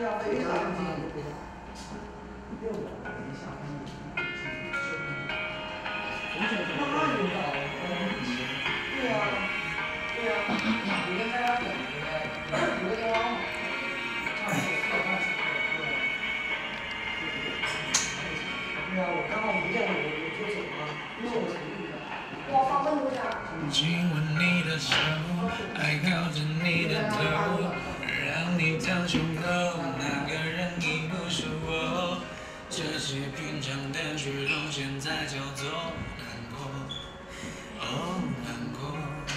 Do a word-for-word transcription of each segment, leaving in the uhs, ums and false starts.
非常安静。 六个人下班以后，从小就那有道理。对呀，对呀，你跟大家讲的，有个地方，上次四点半起课，对呀，我刚好不见了，我我就走了，因为我才遇的。我放温度点。 亲吻你的手，爱靠着你的头，让你烫胸口，那个人已不是我。这些平常的举动，现在叫做难过，哦，难过。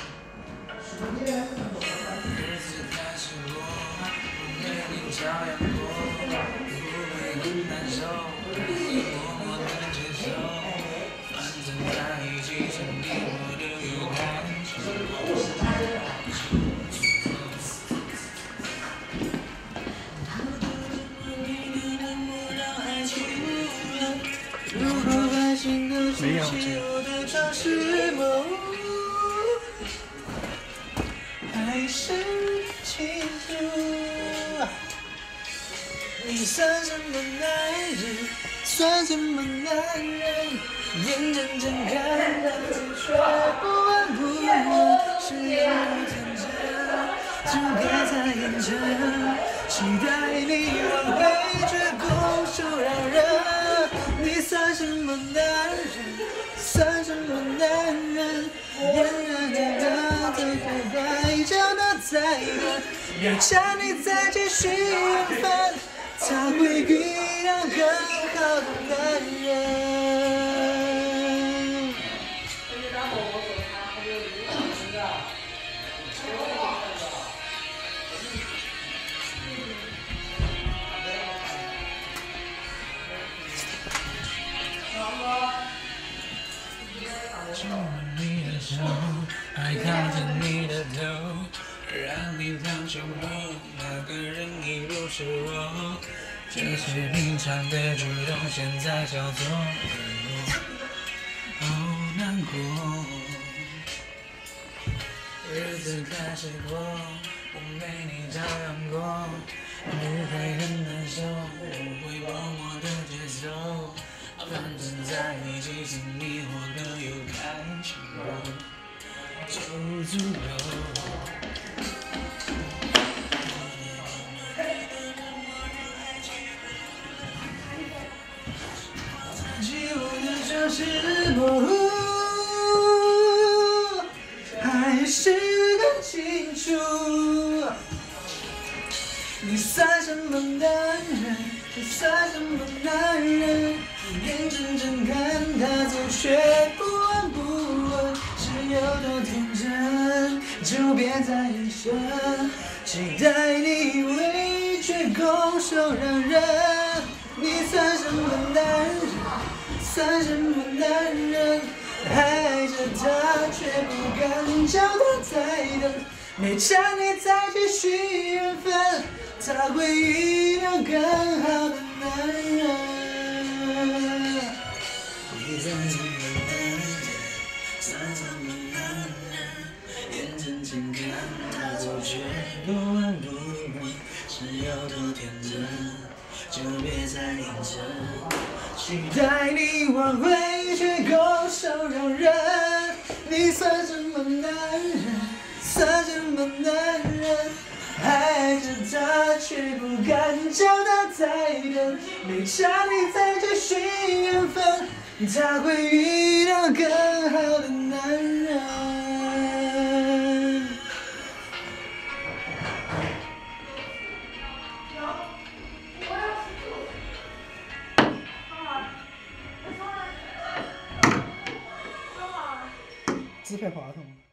日子开始过，不被你照样过，不会很难受，会默默的接受。反正在一起前，你我都有感情。如果爱情的剧情我的唱是梦，还是清楚？你算什么男人？算什么男人？眼睁睁看着你却不闻不问，是有多天真，就别再演真，期待你挽回却拱手让人。你算什么男人？算什么男人？眼睁睁的等不该叫他再等，要叫你再继续缘分，他会遇到更好的男人。亲吻你的手，还靠着你的头，让你烫胸口，那个人已不是我。这些平常的举动，现在叫做难过，哦，难过。日子开始过，我没你照样过，不会很难受，不会默默的接受。反正在一起前，你我都有感情，就足够。记我的城市模糊，还是更清楚。你算什么男人？你算什么男人？眼睁睁看他走，却不闻不问，是有多天真，就别再眼神，期待你为却拱手让人。你算什么男人？算什么男人？爱着他，却不敢叫他再等，没叫你再继续缘分，他会遇到更好的男人。你算什么男人？算什么男人？眼睁睁看他走，却不闻不问，是有多天真，就别再认真，期待你挽回，却拱手让人。你算什么男人？算什么男人？爱着他，却不敢叫他再等，没叫你再继续缘分，他会遇到更好的男人。 支配话筒。